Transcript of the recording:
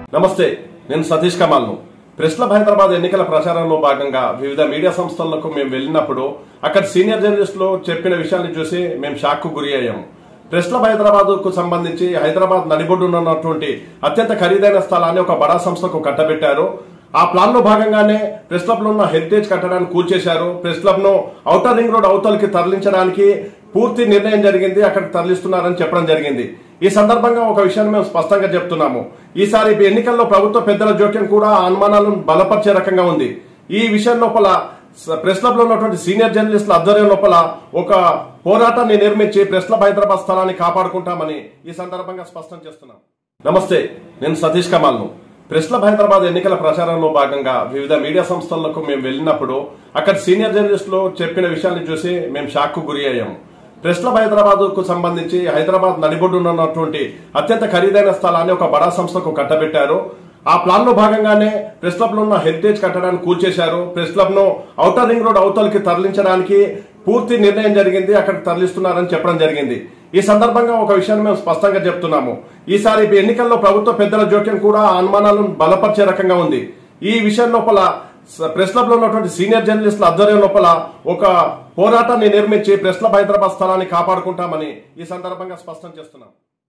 నమస్తే, నేను సతీష్ కమాల్ను. ప్రెస్ క్లబ్ హైదరాబాద్ ఎన్నికల ప్రచారంలో భాగంగా వివిధ మీడియా సంస్థలకు మేము వెళ్ళినప్పుడు అక్కడ సీనియర్ జర్నలిస్టులు చెప్పిన విషయాన్ని చూసి మేము షాక్ కు గురి అయ్యాము. ప్రెస్ క్లబ్ హైదరాబాద్ కు సంబంధించి హైదరాబాద్ నడిబొడ్డున ఉన్నటువంటి అత్యంత ఖరీదైన స్థలాన్ని ఒక బడా సంస్థకు కట్టబెట్టారు. ఆ ప్లాన్ లో భాగంగానే ప్రెస్ క్లబ్ లో ఉన్న హెరిటేజ్ కట్టడాన్ని కూల్చేశారు. ప్రెస్ క్లబ్ ను ఔటర్ రింగ్ రోడ్ అవతలకి తరలించడానికి పూర్తి నిర్ణయం జరిగింది, అక్కడికి తరలిస్తున్నారని చెప్పడం జరిగింది. ఈ సందర్భంగా ఒక విషయాన్ని మేము స్పష్టంగా చెప్తున్నాము. ఈసారి ఎన్నికల్లో ప్రభుత్వ పెద్దల జోక్యం కూడా అనుమానాలను బలపరిచే రకంగా ఉంది. ఈ విషయం లోపల ప్రెస్ క్లబ్ లో ఉన్నటువంటి సీనియర్ జర్నలిస్టుల ఆధ్వర్యం లోపల ఒక పోరాటాన్ని నిర్మించి ప్రెస్ క్లబ్ హైదరాబాద్ స్థలాన్ని కాపాడుకుంటామని ఈ సందర్భంగా స్పష్టం చేస్తున్నాం. నమస్తే, నేను సతీష్ కమాల్ను. ప్రెస్ క్లబ్ హైదరాబాద్ ఎన్నికల ప్రచారంలో భాగంగా వివిధ మీడియా సంస్థలకు మేము వెళ్ళినప్పుడు అక్కడ సీనియర్ జర్నలిస్టులు చెప్పిన విషయాన్ని చూసి మేము షాక్ కు గురి అయ్యాము. ప్రెస్ క్లబ్ హైదరాబాద్ కు సంబంధించి హైదరాబాద్ నడిబొడ్డున ఉన్నటువంటి అత్యంత ఖరీదైన స్థలాన్ని ఒక బడా సంస్థకు కట్టబెట్టారు. ఆ ప్లాన్ లో భాగంగానే ప్రెస్ క్లబ్ లో ఉన్న హెరిటేజ్ కట్టడాన్ని కూల్చేశారు. ప్రెస్ క్లబ్ ను ఔటర్ రింగ్ రోడ్ అవతలకి తరలించడానికి పూర్తి నిర్ణయం జరిగింది, అక్కడికి తరలిస్తున్నారని చెప్పడం జరిగింది. ఈ సందర్భంగా ఒక విషయాన్ని మేము స్పష్టంగా చెప్తున్నాము. ఈసారి ఎన్నికల్లో ప్రభుత్వ పెద్దల జోక్యం కూడా అనుమానాలను బలపరిచే రకంగా ఉంది. ఈ విషయం లోపల ప్రెస్ క్లబ్ లో ఉన్నటువంటి సీనియర్ జర్నలిస్టుల ఆధ్వర్యం లోపల ఒక పోరాటాన్ని నిర్మించి ప్రెస్ క్లబ్ హైదరాబాద్ స్థలాన్ని కాపాడుకుంటామని ఈ సందర్భంగా స్పష్టం చేస్తున్నాం.